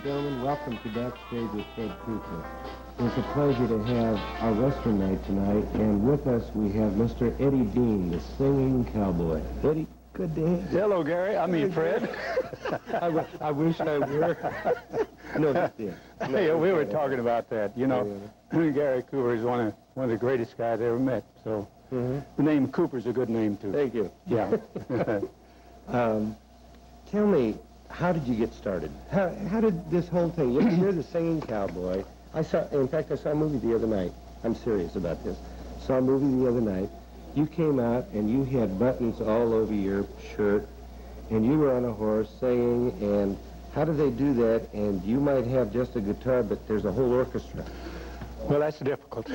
gentlemen, welcome to Backstage with Fred Cooper. It's a pleasure to have our Western night tonight, and with us we have Mr. Eddie Dean, the singing cowboy. Eddie, good to have you. Hello, Gary. I mean, Fred. I wish I were. No, yeah. No, Yeah, we were talking about that. You know, Gary Cooper is one of the greatest guys I ever met. So the name Cooper's a good name, too. Thank you. Yeah. Tell me, how did you get started? How did this whole thing, you're the singing cowboy. In fact, I saw a movie the other night. I'm serious about this. Saw a movie the other night. You came out and you had buttons all over your shirt, and you were on a horse singing, and how do they do that? And you might have just a guitar, but there's a whole orchestra. Well, that's difficult.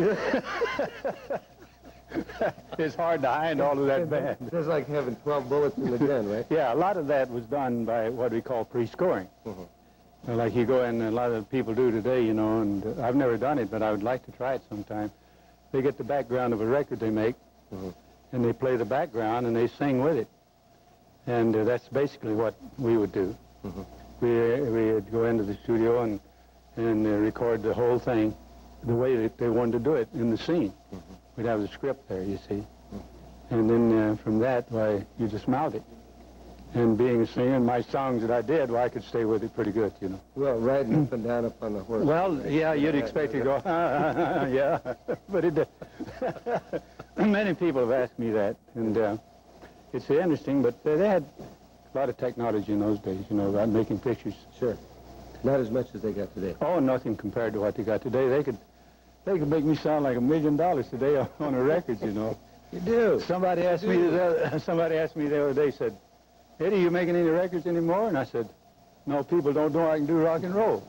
It's hard to hide all of that band. It's like having 12 bullets in the gun, right? Yeah, a lot of that was done by what we call pre-scoring. Like you go in, a lot of people do today, you know, and I've never done it, but I would like to try it sometime. They get the background of a record they make, and they play the background, and they sing with it. And that's basically what we would do. We'd go into the studio and record the whole thing the way that they wanted to do it in the scene. We'd have the script there, you see. And then from that, why, you just mouth it. And being a singer, my songs that I did, well, I could stay with it pretty good, you know. Well, riding up and down up on the horse. Well, yeah, you'd expect to go, yeah, but it many people have asked me that, and it's interesting, but they had a lot of technology in those days, you know, about making pictures. Sure. Not as much as they got today. Oh, nothing compared to what they got today. They could make me sound like $1 million today on the records, you know. You do. Somebody asked me the other day, said, Eddie, you making any records anymore? And I said, no, people don't know I can do rock and roll.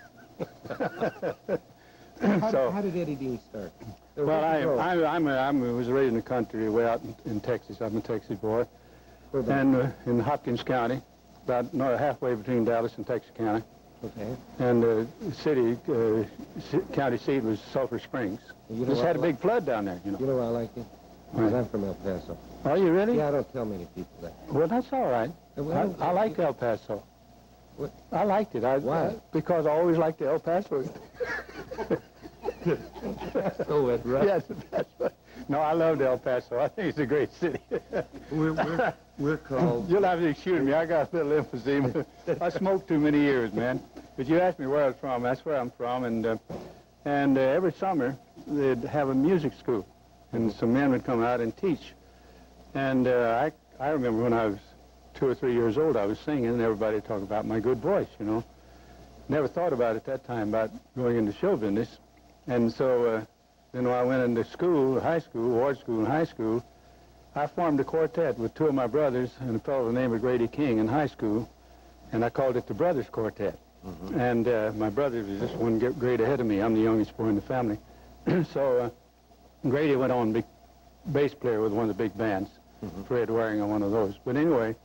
How did Eddie Dean start? Well, I was raised in the country way out in Texas. I'm a Texas boy. And in Hopkins County, about halfway between Dallas and Texarkana. Okay. And the county seat was Sulphur Springs. Just had a big flood down there, you know. You know why I like you? Because I'm from El Paso. Are you really? Yeah, I don't tell many people that. Well, that's all right. I like El Paso. What? I liked it. Why? Because I always liked the El Paso. Oh, that's right. Yes, that's right. No, I loved El Paso. I think it's a great city. We're called... You'll have to excuse me. I got a little emphysema. I smoked too many years, man. But you asked me where I was from. That's where I'm from. And every summer, they'd have a music school. And some men would come out and teach. And I remember when I was 2 or 3 years old, I was singing, and everybody talked about my good voice, you know. Never thought about it at that time, about going into show business. And so then when I went into school, high school, ward school and high school, I formed a quartet with 2 of my brothers and a fellow named Grady King in high school, and I called it the Brothers Quartet. And my brother was just one grade ahead of me. I'm the youngest boy in the family. So Grady went on, big bass player with one of the big bands. Fred Waring on one of those. But anyway,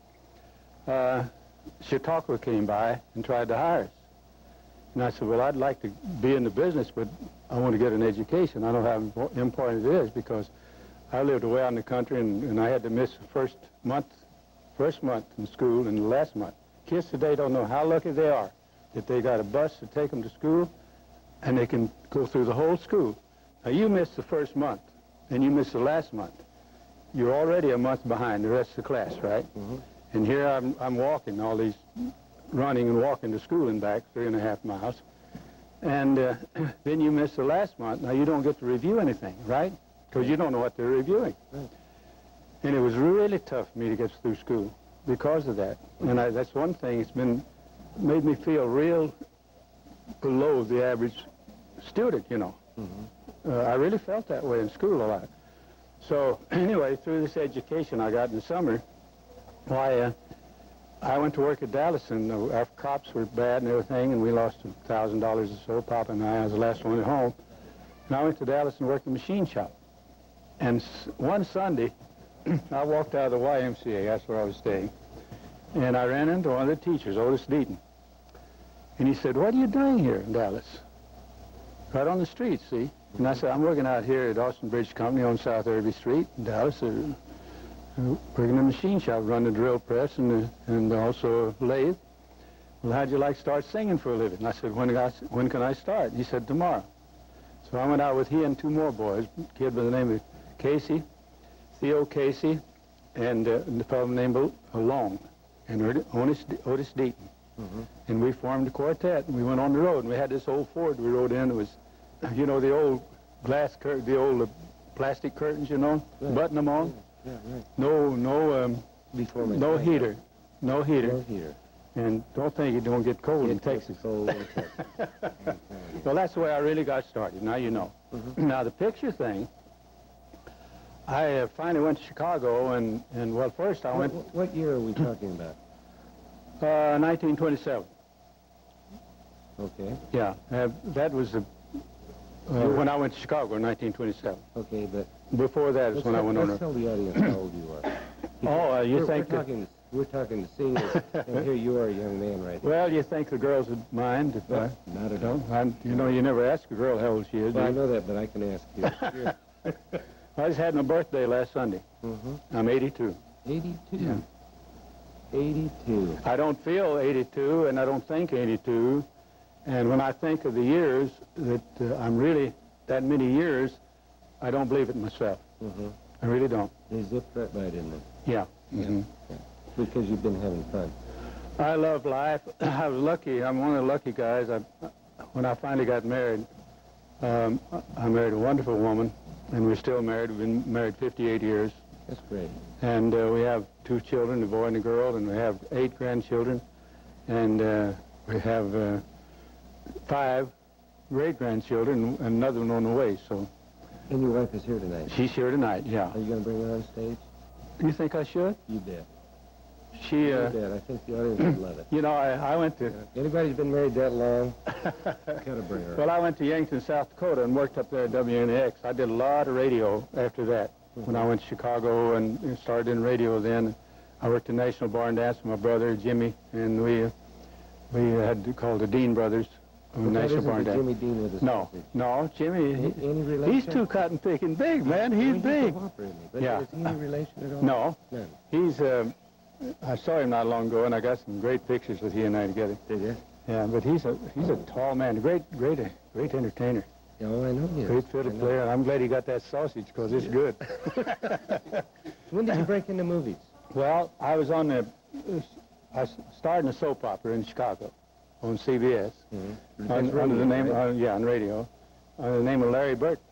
Chautauqua came by and tried to hire us. And I said, well, I'd like to be in the business, but I want to get an education. I don't know how important it is, because I lived away out in the country, and I had to miss the first month in school and the last month. Kids today don't know how lucky they are that they got a bus to take them to school, and they can go through the whole school. Now, you miss the first month, and you miss the last month. You're already a month behind the rest of the class, right? And here I'm walking all these, running and walking to school and back, 3.5 miles. And then you miss the last month. Now, you don't get to review anything, right? Because you don't know what they're reviewing. And it was really tough for me to get through school because of that. And that's one thing. It's made me feel real below the average student, you know. I really felt that way in school a lot. So anyway, through this education I got in the summer, why, I went to work at Dallas, and our crops were bad and everything, and we lost $1,000 or so. Papa and I was the last one at home. And I went to Dallas and worked in the machine shop. And one Sunday, I walked out of the YMCA, that's where I was staying, and I ran into one of the teachers, Otis Deaton. And he said, what are you doing here in Dallas? Right on the street, see? And I said, I'm working out here at Austin Bridge Company on South Irby Street in Dallas, working in a machine shop, running the drill press and also a lathe. well, how'd you like to start singing for a living? And I said, when can I start? And he said, tomorrow. So I went out with he and two more boys, a kid by the name of Casey, Theo Casey, and the fellow named Long, and Otis Deaton. And we formed a quartet, and we went on the road, and we had this old Ford we rode in. It was, you know, the old glass curtain, the old plastic curtains, you know, button them on. Yeah, right. No heater. No heater. And don't think it don't get cold in Texas. Cold in Texas. Well, that's the way I really got started. Now you know. Now the picture thing, I finally went to Chicago, and well, first I went... What year are we talking about? 1927. Okay. Yeah, that was the... when I went to Chicago in 1927. Okay, but... Before that is when I went on... Let's tell the audience how old you are. You think... We're talking to seniors, and here you are, a young man right there. Well, you think the girls would mind if I... Not at all. You know, you never ask a girl how old she is. Well, I know that, but I can ask you. I just had my birthday last Sunday. I'm 82. 82? Yeah. 82. I don't feel 82, and I don't think 82. And when I think of the years that I'm really that many years, I don't believe it myself. I really don't. They zipped right by, didn't they? Yeah. Yeah. Because you've been having fun. I love life. I was lucky. I'm one of the lucky guys. When I finally got married, I married a wonderful woman, and we're still married. We've been married 58 years. That's great. And we have 2 children, a boy and a girl, and we have 8 grandchildren. And we have 5 great-grandchildren, and another one on the way, so. And your wife is here tonight? She's here tonight, yeah. Are you going to bring her on stage? You think I should? You bet. You bet. I think the audience would love it. You know, I went to... Anybody who's been married that long, got to bring her. Well, I went to Yankton, South Dakota, and worked up there at WNX. I did a lot of radio after that. When I went to Chicago and started in radio then, I worked at National Bar and Dance with my brother, Jimmy, and we had called the Dean Brothers. National Bar and Dance. Jimmy Dean with us? No, Jimmy, any relation? He's too cotton-picking big, man. He's big. Yeah. Is he any relation at all? No. None. He's... I saw him not long ago, and I got some great pictures with he and I together. Did you? Yeah, but he's a tall man, a great entertainer. Yeah, well, I know he is. Great fiddle player, and I'm glad he got that sausage, because it's good. When did you break into movies? Well, I was on I starred in a soap opera in Chicago on CBS. Under the name, on radio, under the name of Larry Burton.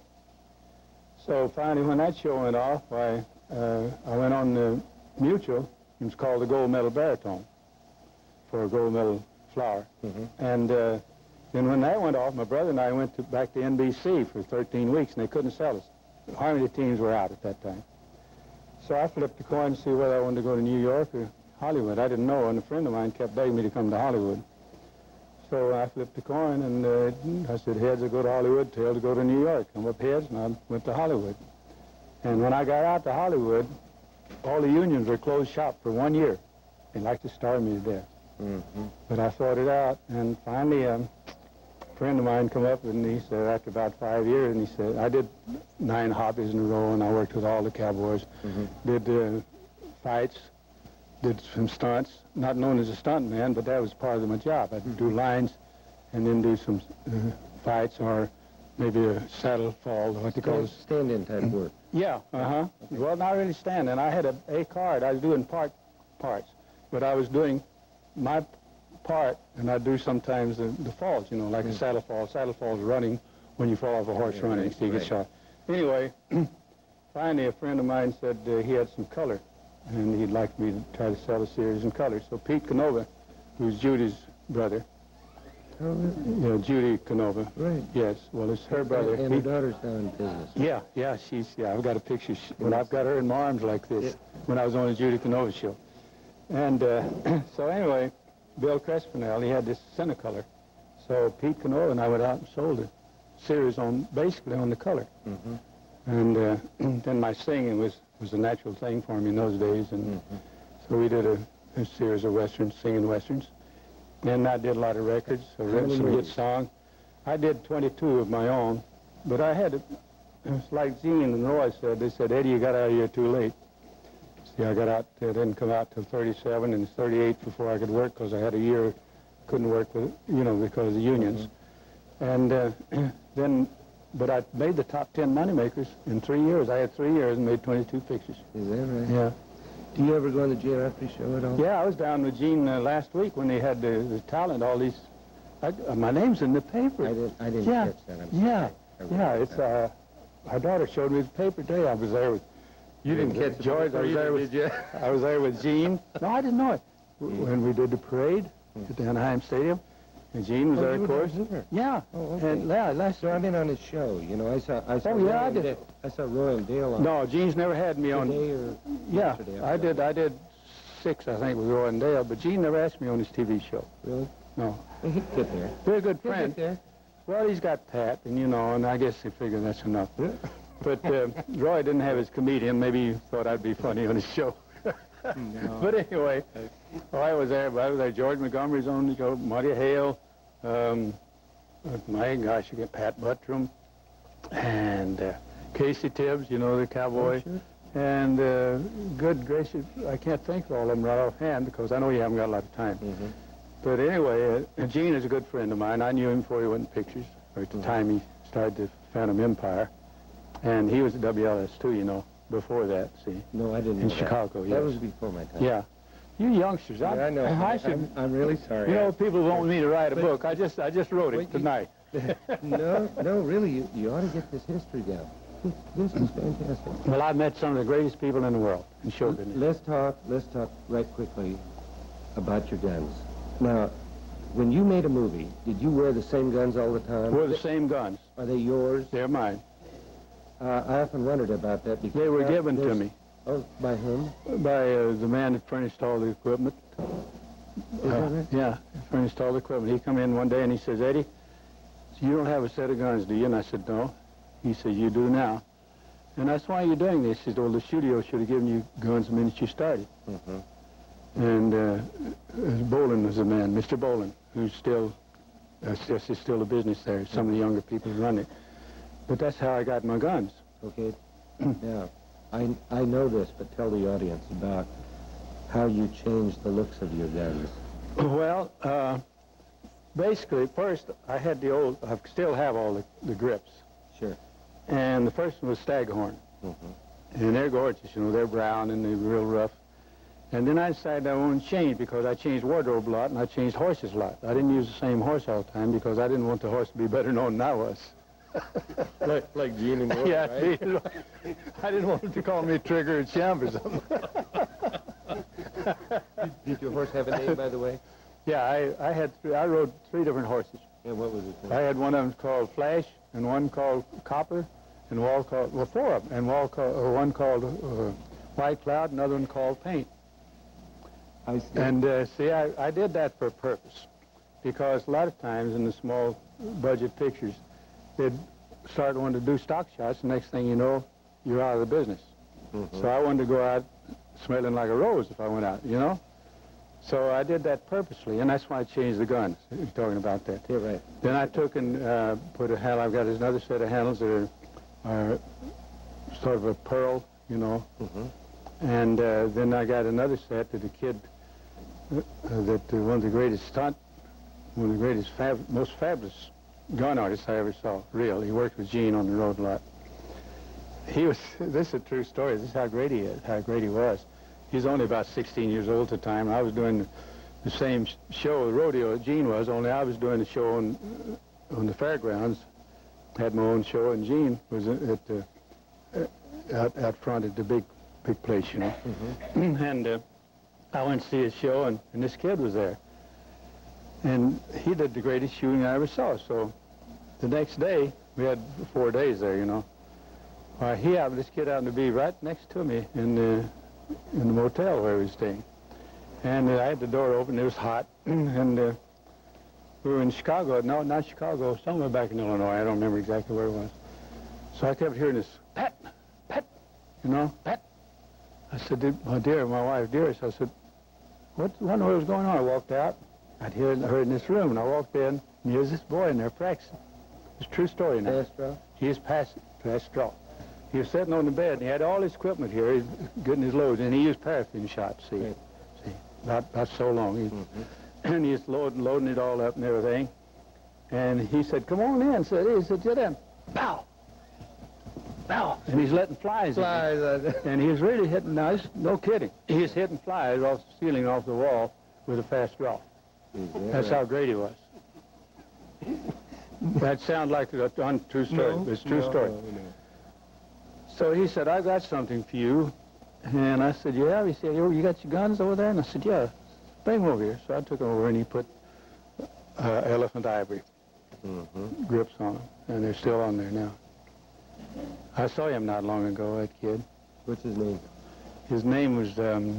So finally, when that show went off, I went on the Mutual. It was called the Gold Medal Baritone, for a gold medal flower. And then when that went off, my brother and I went back to NBC for 13 weeks, and they couldn't sell us. The Harmony teams were out at that time. So I flipped a coin to see whether I wanted to go to New York or Hollywood. I didn't know, and a friend of mine kept begging me to come to Hollywood. So I flipped a coin, and I said, heads, I'll go to Hollywood, tails, I'll go to New York. I'm up heads, and I went to Hollywood. And when I got out to Hollywood, all the unions were closed shop for 1 year. They liked to starve me to death. But I thought it out, and finally a friend of mine come up, and he said, after about 5 years, and he said, I did 9 hobbies in a row, and I worked with all the cowboys, did fights, did some stunts, not known as a stunt man, but that was part of my job. I'd do lines, and then do some fights, or maybe a saddle fall, what they call it. Stand-in type work. Yeah, Well, not really standing. I had a card. I was doing parts, but I was doing my part, and I do sometimes the falls, you know, like a saddle fall. Saddle falls running when you fall off a horse running, so you get shot. Anyway, finally a friend of mine said he had some color, and he'd like me to try to sell a series in color. So Pete Canova, who's Judy's brother, Judy Canova. Right. Yes. Well, it's her brother. And her daughter's now in business. Yeah. I've got a picture. When I've got her in my arms like this, when I was on the Judy Canova show. And so anyway, Bill Crespinell, he had this Cinecolor. So Pete Canova and I went out and sold a series basically on the color. And then my singing was a natural thing for me in those days. And so we did a series of westerns, singing westerns. And I did a lot of records. I wrote some good songs. I did 22 of my own, but I had, it's like Gene and Roy said, they said, Eddie, you got out of here too late. See, I got out, I didn't come out till 37, and it's 38 before I could work, because I had a year couldn't work with, you know, because of the unions. And but I made the top 10 moneymakers in 3 years. I had 3 years and made 22 pictures. Is that right? Yeah. Do you ever go on the Geoffrey show at all? Yeah, I was down with Gene last week when they had the talent, all these, my name's in the paper. I didn't catch that. I'm sorry. Our daughter showed me the paper today. I was there with, you didn't catch the George, I was there with, did you? I was there with Gene. No, I didn't know it. When we did the parade at the Anaheim Stadium, and Gene was there, of course. Yeah. Oh, okay. And last. So I've been on his show. You know, I saw. Oh yeah, I did. I saw Roy and Dale on. No, Gene's never had me on. Today or yeah, yesterday, I did 6, I think, with Roy and Dale, but Gene never asked me on his TV show. Really? No. Well, he'd get there. They're a good friend. He'd get there. Well, he's got Pat, and you know, and I guess they figured that's enough. Yeah. But Roy didn't have his comedian. Maybe he thought I'd be funny on his show. No. But anyway, I was there. George Montgomery's on the show, Marty Hale, my gosh, you get Pat Buttram, and Casey Tibbs, you know, the cowboy. Oh, sure. And good gracious, I can't think of all of them right offhand because I know you haven't got a lot of time. But anyway, Gene is a good friend of mine. I knew him before he went in pictures, or at the time he started the Phantom Empire. And he was at WLS too, you know, before that, see. No, I didn't know in Chicago, yes. That was before my time. Yeah. You youngsters, yeah, I know. I'm really sorry. You know, people want me to write a book. I just wrote it tonight. No, really, you ought to get this history down. This is fantastic. Well, I've met some of the greatest people in the world in show business. Let's talk right quickly about your guns. Now, when you made a movie, did you wear the same guns all the time? We're the same guns. Are they yours? They're mine. I often wondered about that because... They were given to me. Oh, by whom? By the man that furnished all the equipment. Is that right? Yeah, he furnished all the equipment. He come in one day and he says, Eddie, you don't have a set of guns, do you? And I said, no. He says, you do now. And that's why you're doing this. He said, well, the studio should have given you guns the minute you started. And Bolin was the man, Mr. Bolin, who's still a business there. Some of the younger people run it. But that's how I got my guns. Okay. Now, I know this, but tell the audience about how you changed the looks of your guns. Well, basically, first, I had the old, I still have all the grips. Sure. And the first one was Staghorn. And they're gorgeous, you know, they're brown and they're real rough. And then I decided I wanted to change because I changed wardrobe a lot and I changed horses a lot. I didn't use the same horse all the time because I didn't want the horse to be better known than I was. like Gene and Roy, yeah, right? I didn't want him to call me Trigger or Champ or something. Did your horse have a name, by the way? Yeah, I rode 3 different horses. And what was his name? I had one of them called Flash, and one called Copper, and one called, well, 4 of them, and one called White Cloud, another one called Paint. I see. And see, I did that for a purpose, because a lot of times in the small budget pictures, they'd start wanting to do stock shots, the next thing you know, you're out of the business. So I wanted to go out smelling like a rose if I went out, you know? So I did that purposely, and that's why I changed the guns. You're talking about that. Yeah, right. Then I took and put a handle. I've got another set of handles that are sort of a pearl, you know. And then I got another set that the kid, one of the greatest most fabulous gun artists I ever saw, real. He worked with Gene on the road a lot. This is a true story. This is how great he is, how great he was. He's only about 16 years old at the time. I was doing the same show, the rodeo, Gene was, only I was doing the show on the fairgrounds. Had my own show, and Gene was out front at the big place, you know. And I went to see his show, and this kid was there. And he did the greatest shooting I ever saw. So the next day, we had 4 days there, you know. This kid happened to be right next to me in the motel where we were staying. And I had the door open, it was hot, and we were in Chicago, no, not Chicago, somewhere back in Illinois, I don't remember exactly where it was. So I kept hearing this, pat, pat, you know, pat. I said, my wife, dearest, I said, what in the world was going on? I walked out, I'd heard in this room, and I walked in, and here's this boy in there practicing. It's a true story now. Pastro? He is Pastro. He was sitting on the bed, and he had all his equipment here. He's getting his loads, and he used paraffin shots, see. Right. See, about so long. and he's loading it all up and everything. And he said, come on in. He said, get in. Pow! Pow! And he's letting flies in. And he's really hitting, no kidding. He's hitting flies off the ceiling, off the wall with a fast draw. That's how great he was. That sounds like a untrue story. No, it's a true story. No. So he said, I've got something for you. And I said, yeah. He said, you got your guns over there? And I said, yeah. Bring them over here. So I took them over, and he put elephant ivory grips on them. And they're still on there now. I saw him not long ago, that kid. What's his name? His name was,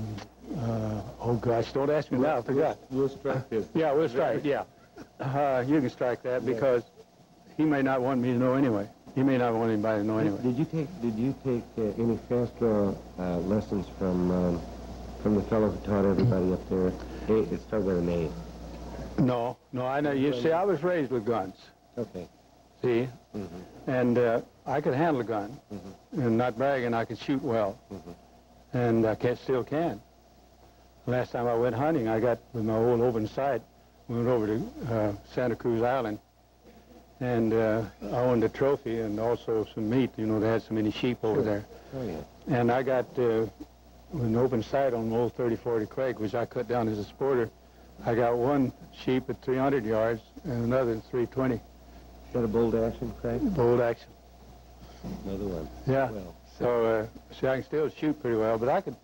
oh gosh, don't ask me now, I forgot. We'll strike this. Yeah, we'll strike, yeah. You can strike that because he may not want me to know anyway. He may not want anybody to know anyway. Did you take any fast draw lessons from the fellow who taught everybody up there? It started with an A. No, I know. You see, I was raised with guns. Okay. See? And I could handle a gun. And not bragging, I could shoot well. And I still can. Last time I went hunting, I got with my old open sight. We went over to Santa Cruz Island, and I owned a trophy and also some meat. You know, they had so many sheep over there. Oh, yeah. And I got with an open sight on an old 30-40 Craig, which I cut down as a sporter. I got one sheep at 300 yards and another at 320. Is that a bold action, Craig? Bold action. Another one. Yeah. Well, so see, I can still shoot pretty well, but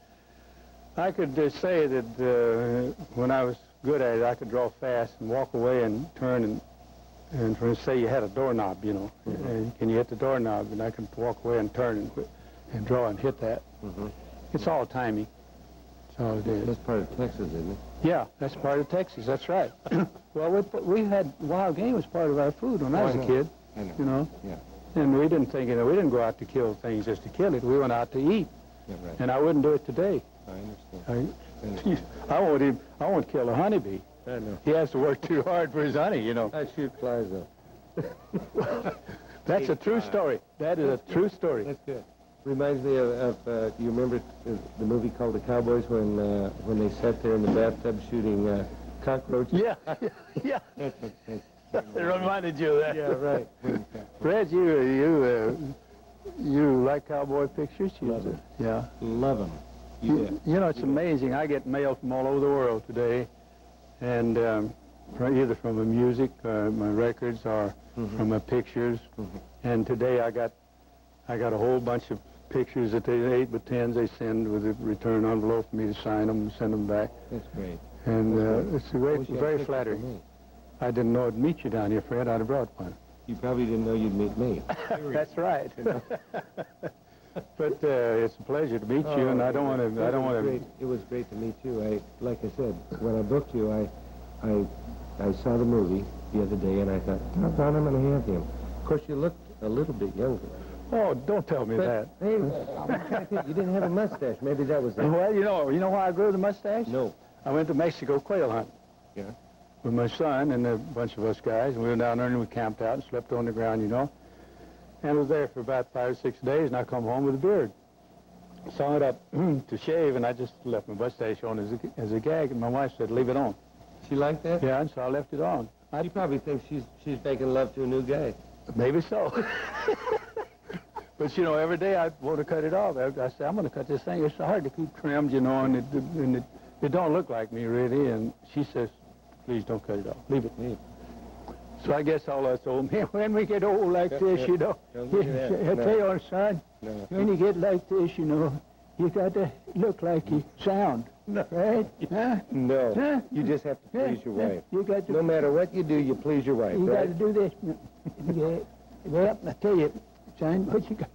I could say that when I was good at it, I could draw fast and walk away and turn and for say you had a doorknob, you know, and can you hit the doorknob? And I can walk away and turn and draw and hit that. It's all timing. That's all it is. That's part of Texas, isn't it? Yeah, that's part of Texas. That's right. Well, we had wild game as part of our food when I was a kid. I know. You know. Yeah. And we didn't think, we didn't go out to kill things just to kill it. We went out to eat. Yeah, right. And I wouldn't do it today. I understand. I won't kill a honeybee. I know. He has to work too hard for his honey, you know. I shoot flies, though. That's a true story. That is a true story. That's good. Reminds me of you remember the movie called The Cowboys when they sat there in the bathtub shooting cockroaches? Yeah, yeah. It reminded you of that. Yeah, right. Fred, you like cowboy pictures? Love them. Yeah. Love them. You know, it's amazing. I get mail from all over the world today, and either from the music, my records, or from my pictures. And today I got a whole bunch of pictures that they 8x10s they send with a return envelope for me to sign them and send them back. That's great. And it's very flattering. I didn't know I'd meet you down here, Fred. I'd have brought one. You probably didn't know you'd meet me. That's right. But it's a pleasure to meet you, and I don't want to. It was great to meet you. Like I said, when I booked you, I saw the movie the other day, and I thought, doggone, I'm going to have him. Of course, you looked a little bit younger. Oh, don't tell me that. Hey, you didn't have a mustache. Maybe that was it. Well, you know why I grew the mustache? No. I went to Mexico quail hunting. Yeah. With my son and a bunch of us guys, and we went down there and we camped out and slept on the ground, you know. And was there for about 5 or 6 days, and I come home with a beard. Saw it up to shave, and I just left my mustache on as a gag, and my wife said, leave it on. She liked that? Yeah, and so I left it on. She probably thinks she's making love to a new guy. Maybe so. But, you know, every day I want to cut it off. I say, I'm going to cut this thing. It's hard to keep trimmed, you know, and it don't look like me, really. And she says, please don't cut it off. Leave it. Leave it. So I guess all us old men, when we get old like this, you know, I tell you, son, when you get like this, you know, you got to look like you sound, right? Huh? No, huh? You just have to please your wife. You got to, no matter what you do, you please your wife, you right? got to do this. Yeah. Well, I tell you, son, what you got?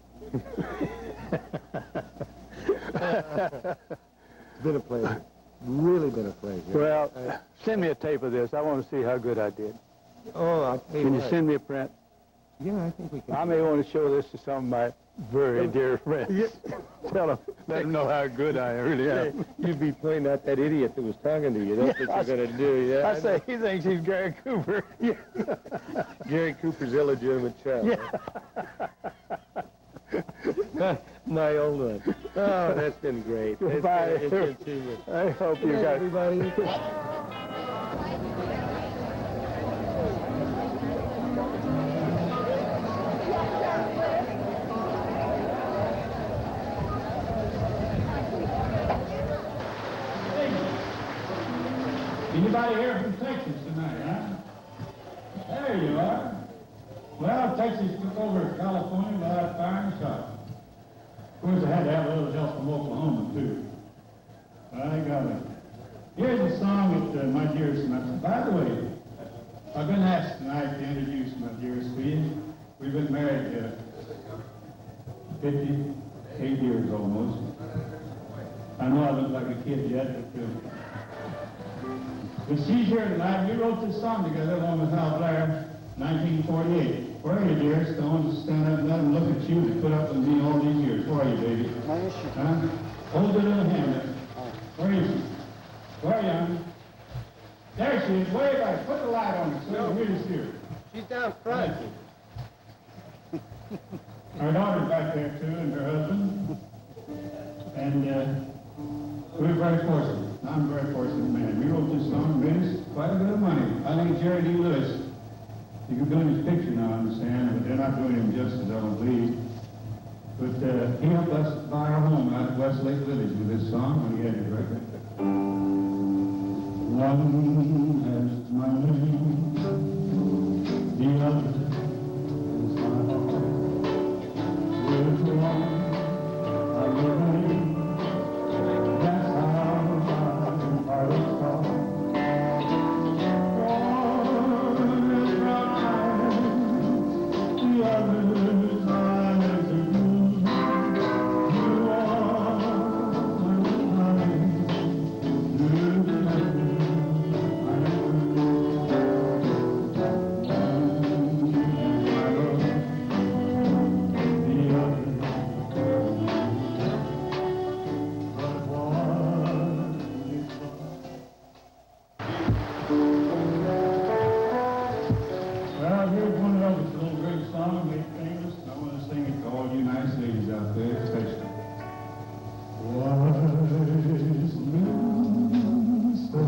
It's been a pleasure. Really been a pleasure. Well, send me a tape of this. I want to see how good I did. Oh, I'll tell you Can you what. send me a print? Yeah, I think we can. I may want to show this to some of my very dear friends. Tell them, let them know how good I really am. You'd be playing out that idiot that was talking to you. That's what you're going to do, yeah? I say, he thinks he's Gary Cooper. Yeah. Gary Cooper's illegitimate child. Yeah. My old one. Oh, that's been great. Goodbye. It's been super. I hope you got everybody. Anybody here from Texas tonight, huh? There you are. Well, Texas took over California without firing a shot. Of course, I had to have a little help from Oklahoma, too. I got it. Here's a song that my dearest, by the way, I've been asked tonight to introduce my dearest to you. We've been married 58 years almost. I know I look like a kid yet, but she's here tonight. We wrote this song together along with Hal Blair, 1948. Where are you, dearest? I want to stand up and let them look at you to put up with me all these years. Where are you, baby? Huh? Hold it in the hand. Where is she? Where are you, honey? There she is, way back. Put the light on her so you can really see her. She's down front. Our daughter's back there, too, and her husband. And we're very fortunate. I'm a very fortunate man. We wrote this song, made us quite a bit of money. I think Jerry D. Lewis, you can doing his picture now, I understand, but they're not doing him justice, I don't believe. But he helped us buy our home out at Westlake Village with this song when he had it record. One has my name, the other is my heart. With one, I remain. That's how my heart is called. One is mine, the other is mine as a moon. You are mine. Well, here's one of those little great songs made famous. I want to sing it to all you nice ladies out there, especially. Wise men say,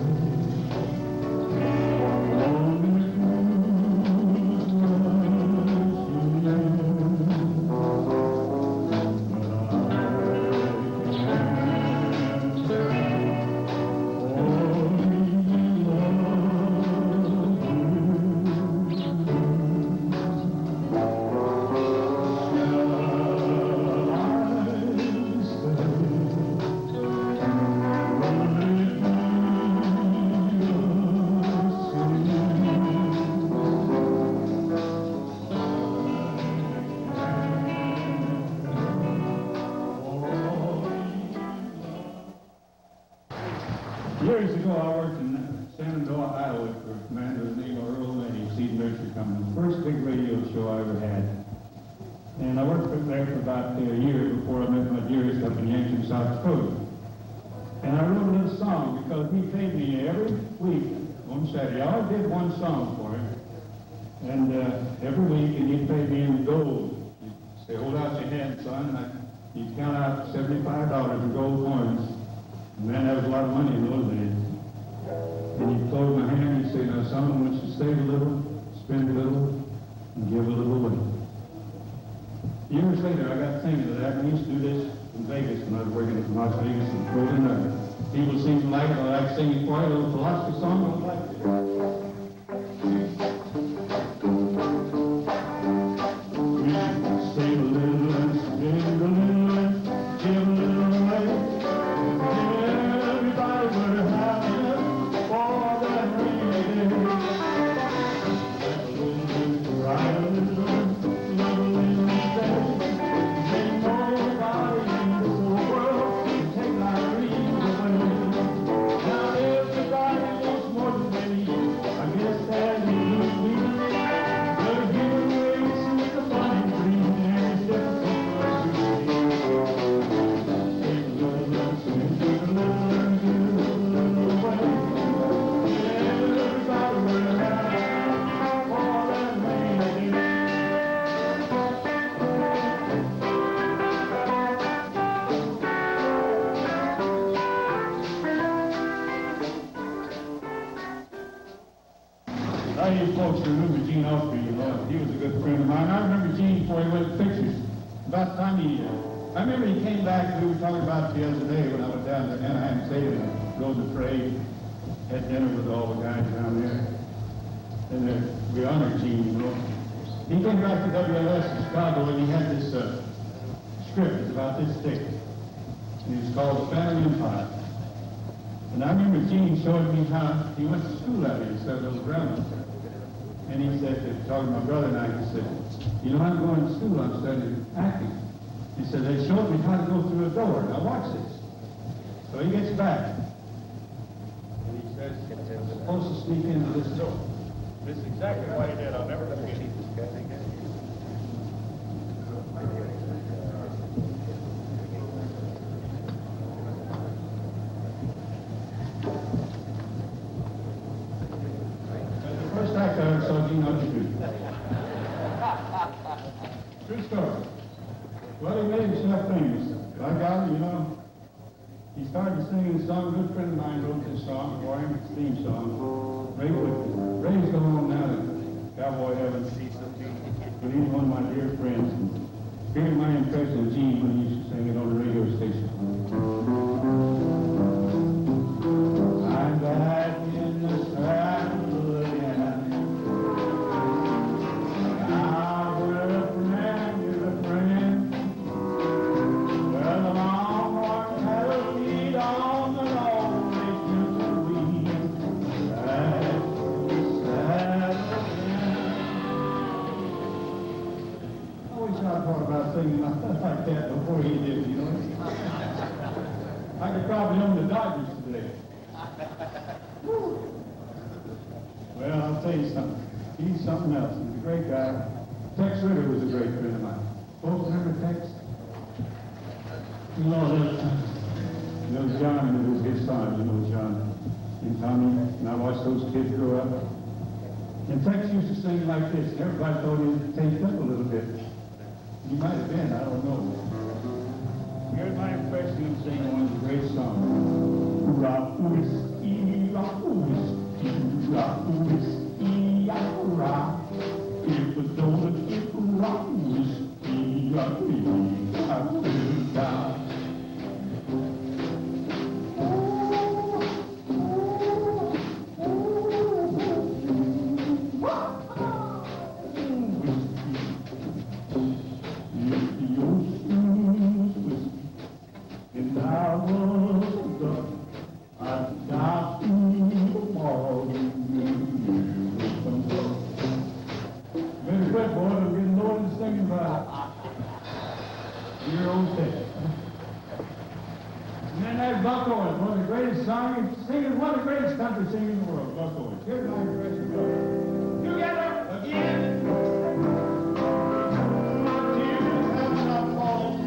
years ago, I worked in Shenandoah, Iowa for a man who was named Earl Lenny, Seed Nursery Company, the first big radio show I ever had. And I worked there for about a year before I met my dearest up in Yankton, South Dakota. And I wrote a little song because he paid me every week on Saturday. I always did one song for him. And every week, and he'd pay me in gold. He'd say, hold out your hand, son, and he'd count out $75 in gold coins. Man, that was a lot of money in those days. And he'd close my hand and he'd say, now, son, I want you to save a little, spend a little, and give a little away. Years later, I got thinking of that. We used to do this in Vegas when I was working in Las Vegas and Golden Nugget. People seem to like it. I like singing for you, a little philosophy song. I like it. Save a little and spend a little and give a little away. Everybody would have enough for that rainy day. A little bit right, a little in the day. Ain't nobody in this world can take my dreams away. Now everybody wants more than they need. I guess that is me. But giving away is the funny dream, and it's difficult for us to see. Take a little and spend a little and give a little away. Everybody will have for that rainy day. Now you folks remember Gene Autry, you know. He was a good friend of mine. I remember Gene before he went to pictures. About the time I remember he came back, we were talking about it the other day when I went down to Anaheim Stadium and rode the parade. had dinner with all the guys down there. And we honored Gene, you know. He came back to WLS in Chicago, and he had this script. It's about this thick. And it was called The Family Empire. And I remember Gene showing me how he went to school out here. He started little grammar. And he said, talking to my brother and I, he said, you know, I'm going to school, I'm studying acting. He said, they showed me how to go through a door. Now watch this. So he gets back. And he says, I'm supposed to sneak into this door. This is exactly what he did. I'll never forget it. That's the first act I ever saw Gene on the street. True story. Well, he made himself famous. By golly, you know, he started singing a song. A good friend of mine wrote this song for him, his theme song. Ray Whitman. Ray's going on now to Cowboy Heaven. But he's one of my dear friends. And here's my impression of Gene when he used to sing it on the radio station. I'm back in the saddle again. Now we're a friend, you're a friend. Well, the longhorn cattle feed on the lonely future weed. Back in the saddle again. I wish I'd thought about singing like that before he did, you know. I could probably own the Dodgers today. Well, I'll tell you something. He's something else. He's a great guy. Tex Ritter was a great friend of mine. Folks remember Tex? You know, John, it was his son, you know, John and Tommy. And I watched those kids grow up. And Tex used to sing like this. And everybody thought he was taped up a little bit. He might have been, I don't know. Here's my impression of singing one of the great songs. Rock whiskey, rock whiskey, rock whiskey, rock. If it don't get rock whiskey, rock whiskey, rock. Country singing in the world, Buck Owens. Here's my impression of it. Together again. My tears have not fallen.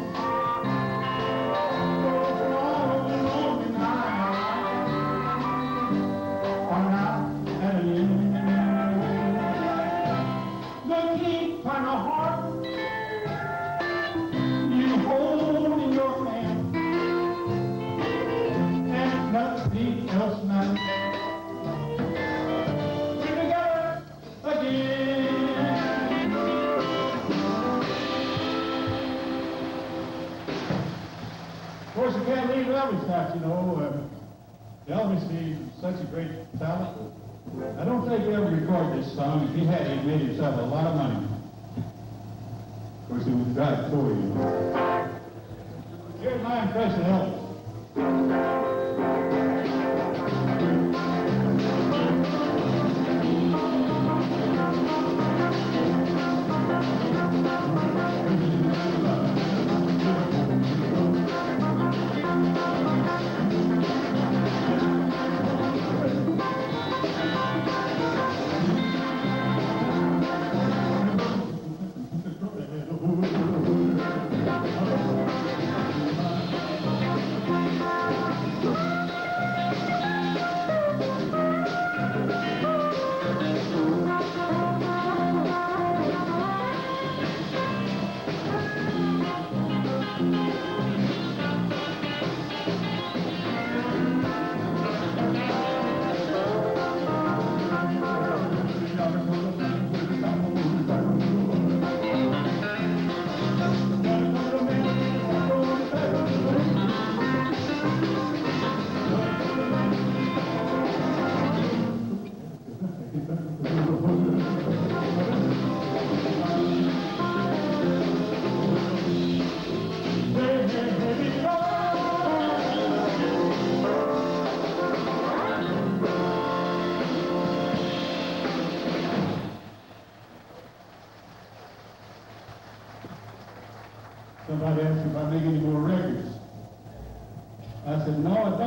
For all lonely nights are now at an end. The key kind of heart you hold in your hand, and nothing else matters. Of course, you can't leave Elvis out, you know. Elvis is such a great talent. I don't think he ever recorded this song. If he had, he'd made himself a lot of money. Of course, he would drive for you know. Here's my impression of Elvis.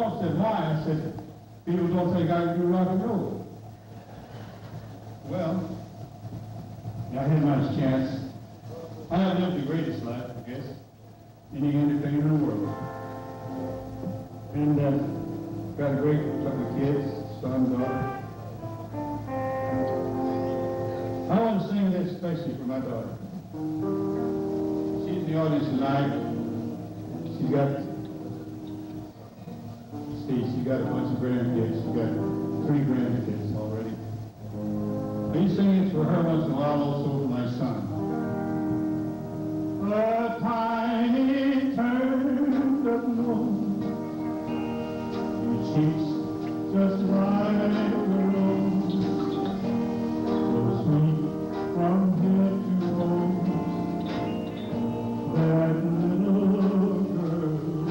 off. Said, why? I said, people don't think I can do rock and roll. Well, I had my chance. I have lived the greatest life, I guess, any entertainer in the world. And got a great couple of kids, son, daughter. I want to sing this especially for my daughter. She's in the audience tonight. She's got a bunch of grandkids. She's got 3 grandkids already. I used to sing it for her once in a while, also for my son. A tiny turned up nose, your cheeks just like the rose, so sweet from head to toe, that little girl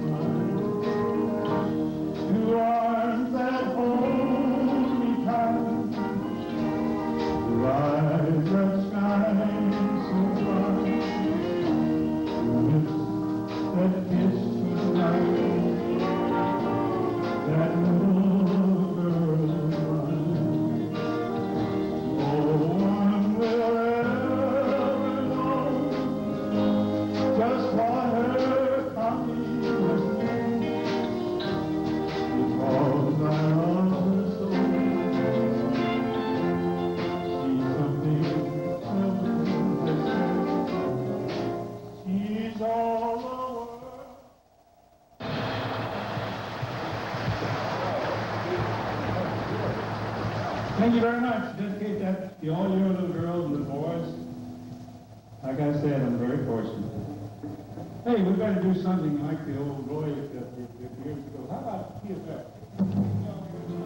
mine. 2 arms that hold me tight, 2 eyes that shine so bright, 2 lips that kiss goodnight, that little girl mine. No one will ever know just what her coming has meant, because I love her so. She's something heaven has sent. She's all the world. Thank you very much. Dedicate that to all your little girls and the boys. Like I said, I'm very fortunate. Hey, we've got to do something like the old Roy did years ago. How about TFF?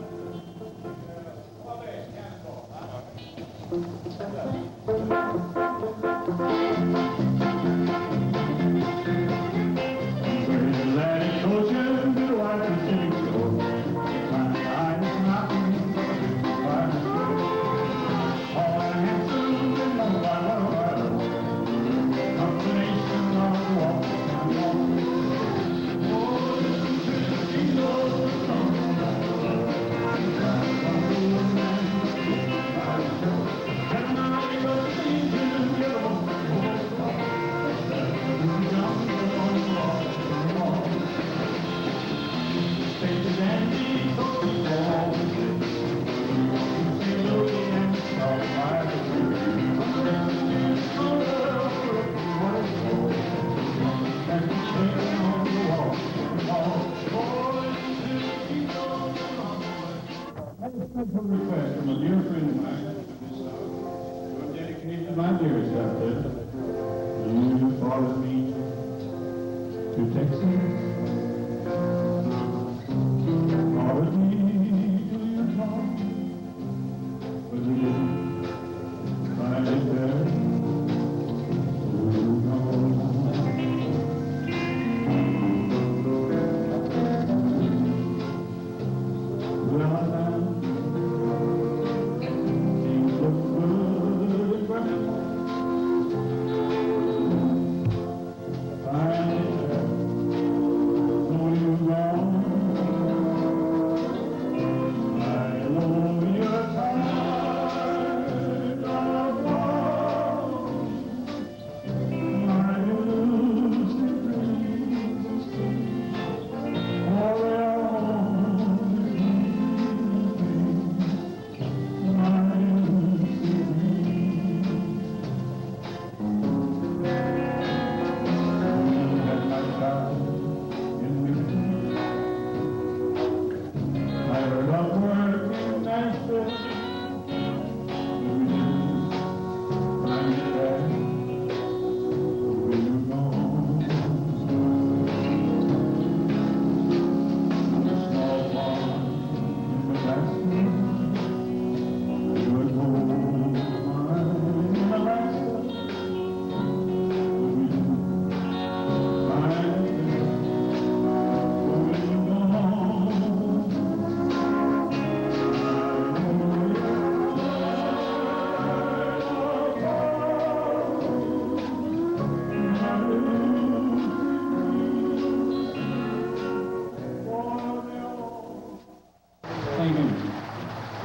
Atlantic Ocean, the white Pacific shore. My eyes mountains, by the shore. All handsome and no wild, combination of walk and walk. Oh, listen to the jingle song.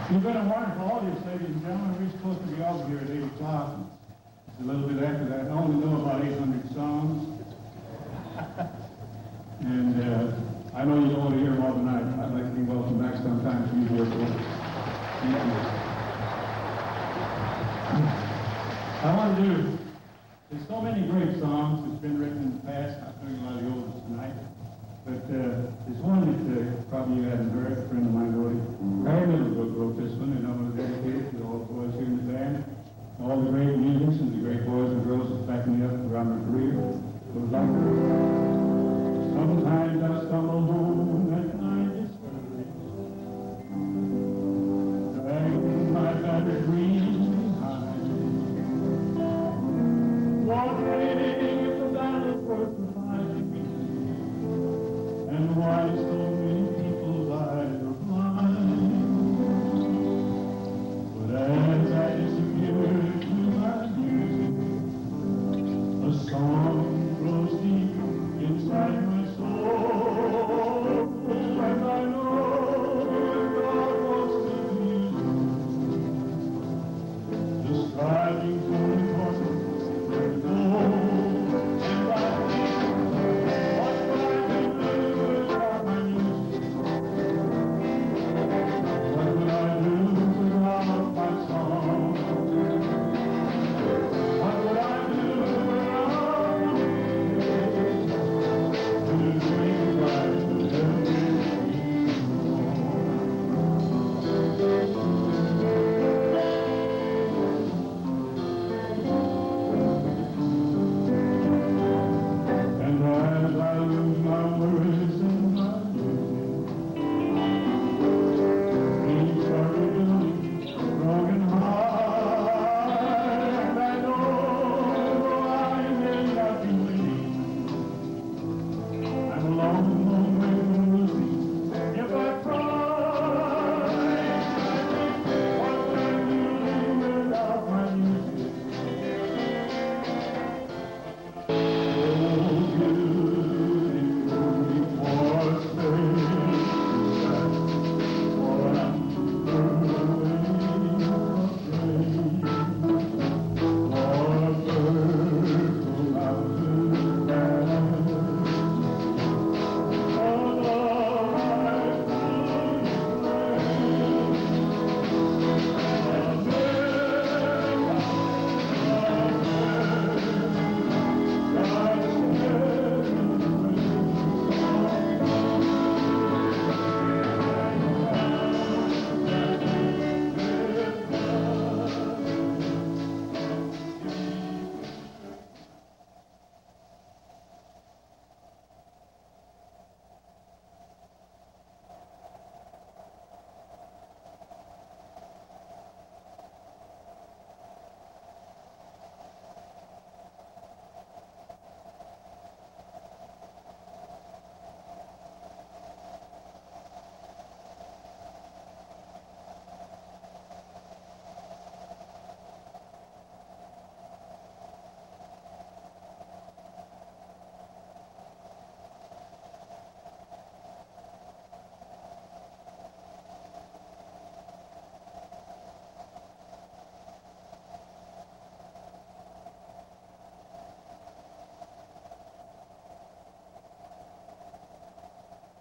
You've been a wonderful audience, ladies and gentlemen. We're supposed to be out here at 8 o'clock. It's a little bit after that. I only know about 800 songs. And I know you don't want to hear them all tonight. I'd like to be welcome back sometime to you here. Thank you. I want to do, there's so many great songs that's been written in the past. I'm doing a lot of the old ones tonight. But there's one that probably you hadn't heard. A friend of mine wrote it. Harry Middlebrook wrote this one, and I want to dedicate it to all the boys here in the band, all the great musicians, the great boys and girls that backed me up around my career. It was like, sometimes I stumble home at night discouraged, dragging my battered dreams behind, wondering if the battle's worth the fight, and why so